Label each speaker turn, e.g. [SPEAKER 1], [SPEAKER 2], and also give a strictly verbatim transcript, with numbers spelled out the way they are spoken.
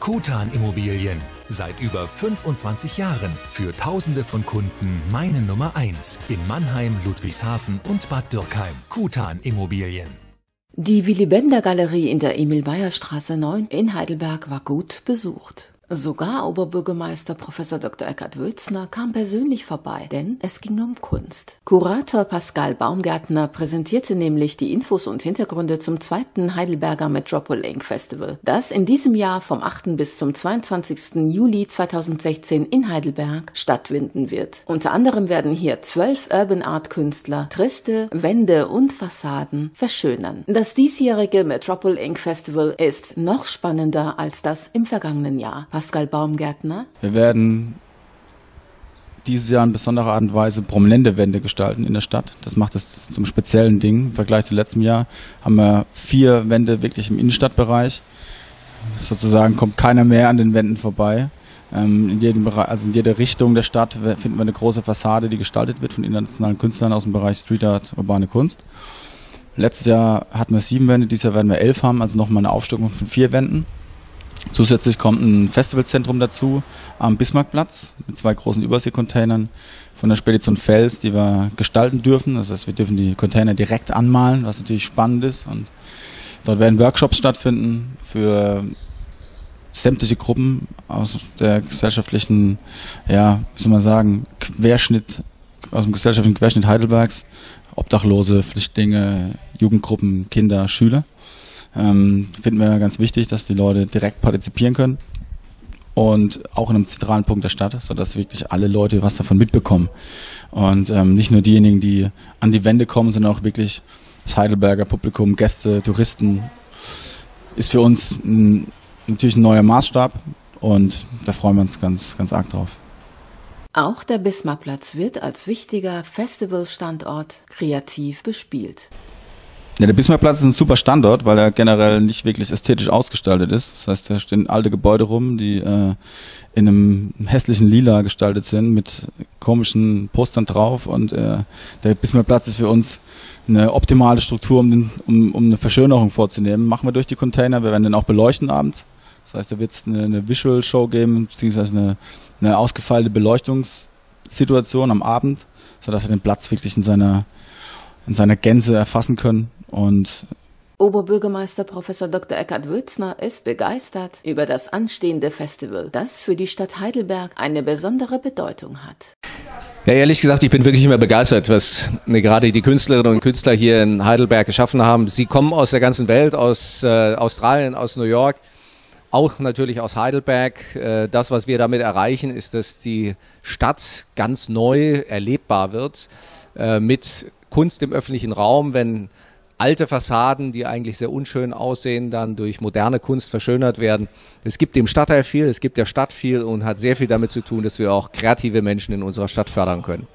[SPEAKER 1] Kutan Immobilien. Seit über fünfundzwanzig Jahren für Tausende von Kunden meine Nummer eins in Mannheim, Ludwigshafen und Bad Dürkheim. Kutan Immobilien.
[SPEAKER 2] Die Willy-Bender-Galerie in der Emil-Bayer-Straße neun in Heidelberg war gut besucht. Sogar Oberbürgermeister Professor Doktor Eckhard Wülzner kam persönlich vorbei, denn es ging um Kunst. Kurator Pascal Baumgärtner präsentierte nämlich die Infos und Hintergründe zum zweiten Heidelberger Metropole Ink Festival, das in diesem Jahr vom achten bis zum zweiundzwanzigsten Juli zweitausendsechzehn in Heidelberg stattfinden wird. Unter anderem werden hier zwölf Urban Art Künstler triste Wände und Fassaden verschönern. Das diesjährige Metropole Ink Festival ist noch spannender als das im vergangenen Jahr. Pascal Baumgärtner.
[SPEAKER 3] Wir werden dieses Jahr in besonderer Art und Weise prominente Wände gestalten in der Stadt. Das macht es zum speziellen Ding. Im Vergleich zu letztem Jahr haben wir vier Wände wirklich im Innenstadtbereich. Sozusagen kommt keiner mehr an den Wänden vorbei. Ähm, in jedem Bereich, also in jeder Richtung der Stadt finden wir eine große Fassade, die gestaltet wird von internationalen Künstlern aus dem Bereich Street Art, urbane Kunst. Letztes Jahr hatten wir sieben Wände, dieses Jahr werden wir elf haben, also nochmal eine Aufstockung von vier Wänden. Zusätzlich kommt ein Festivalzentrum dazu am Bismarckplatz mit zwei großen Überseekontainern von der Spedition Fels, die wir gestalten dürfen. Das heißt, wir dürfen die Container direkt anmalen, was natürlich spannend ist. Und dort werden Workshops stattfinden für sämtliche Gruppen aus der gesellschaftlichen, ja, wie soll man sagen, Querschnitt, aus dem gesellschaftlichen Querschnitt Heidelbergs. Obdachlose, Flüchtlinge, Jugendgruppen, Kinder, Schüler. Ähm, finden wir ganz wichtig, dass die Leute direkt partizipieren können und auch in einem zentralen Punkt der Stadt, sodass wirklich alle Leute was davon mitbekommen und ähm, nicht nur diejenigen, die an die Wände kommen, sondern auch wirklich das Heidelberger Publikum, Gäste, Touristen, ist für uns ein, natürlich ein neuer Maßstab und da freuen wir uns ganz, ganz arg drauf.
[SPEAKER 2] Auch der Bismarckplatz wird als wichtiger Festivalstandort kreativ bespielt.
[SPEAKER 3] Ja, der Bismarckplatz ist ein super Standort, weil er generell nicht wirklich ästhetisch ausgestaltet ist. Das heißt, da stehen alte Gebäude rum, die äh, in einem hässlichen Lila gestaltet sind, mit komischen Postern drauf. Und äh, der Bismarckplatz ist für uns eine optimale Struktur, um, den, um, um eine Verschönerung vorzunehmen. Machen wir durch die Container, wir werden den auch beleuchten abends. Das heißt, da wird es eine, eine Visual Show geben, beziehungsweise eine, eine ausgefeilte Beleuchtungssituation am Abend, sodass wir den Platz wirklich in seiner, in seiner Gänze erfassen können. Und
[SPEAKER 2] Oberbürgermeister Professor Doktor Eckhard Wülzner ist begeistert über das anstehende Festival, das für die Stadt Heidelberg eine besondere Bedeutung hat.
[SPEAKER 4] Ja, ehrlich gesagt, ich bin wirklich immer begeistert, was gerade die Künstlerinnen und Künstler hier in Heidelberg geschaffen haben. Sie kommen aus der ganzen Welt, aus äh, Australien, aus New York, auch natürlich aus Heidelberg. Äh, das, was wir damit erreichen, ist, dass die Stadt ganz neu erlebbar wird äh, mit Kunst im öffentlichen Raum, wenn alte Fassaden, die eigentlich sehr unschön aussehen, dann durch moderne Kunst verschönert werden. Es gibt dem Stadtteil viel, es gibt der Stadt viel und hat sehr viel damit zu tun, dass wir auch kreative Menschen in unserer Stadt fördern können.